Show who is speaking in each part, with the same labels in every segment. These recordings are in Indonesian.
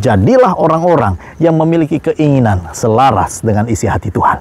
Speaker 1: Jadilah orang-orang yang memiliki keinginan selaras dengan isi hati Tuhan.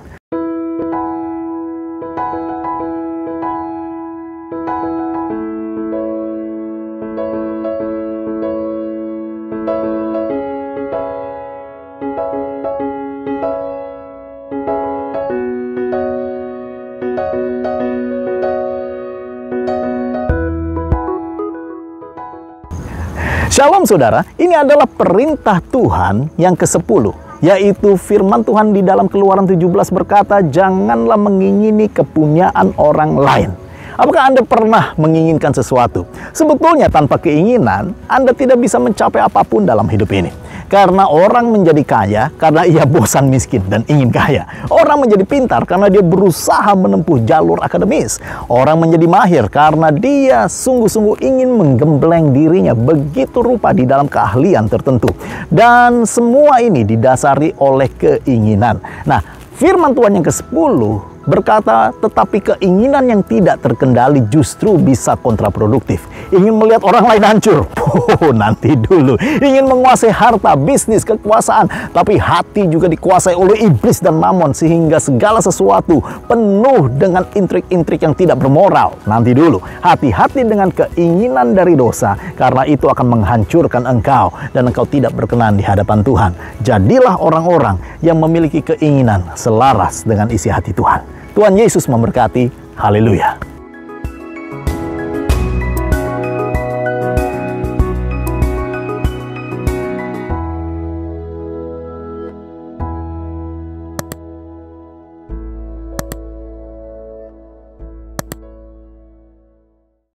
Speaker 1: Shalom saudara, ini adalah perintah Tuhan yang ke-10, yaitu firman Tuhan di dalam Keluaran 17 berkata, janganlah mengingini kepunyaan orang lain. Apakah Anda pernah menginginkan sesuatu? Sebetulnya tanpa keinginan, Anda tidak bisa mencapai apapun dalam hidup ini. Karena orang menjadi kaya karena ia bosan miskin dan ingin kaya. Orang menjadi pintar karena dia berusaha menempuh jalur akademis. Orang menjadi mahir karena dia sungguh-sungguh ingin menggembleng dirinya begitu rupa di dalam keahlian tertentu. Dan semua ini didasari oleh keinginan. Nah, firman Tuhan yang ke-10 berkata, tetapi keinginan yang tidak terkendali justru bisa kontraproduktif. Ingin melihat orang lain hancur? Nanti dulu. Ingin menguasai harta, bisnis, kekuasaan, tapi hati juga dikuasai oleh iblis dan mamon sehingga segala sesuatu penuh dengan intrik-intrik yang tidak bermoral. Nanti dulu. Hati-hati dengan keinginan dari dosa, karena itu akan menghancurkan engkau dan engkau tidak berkenan di hadapan Tuhan. Jadilah orang-orang yang memiliki keinginan selaras dengan isi hati Tuhan. Tuhan Yesus memberkati. Haleluya.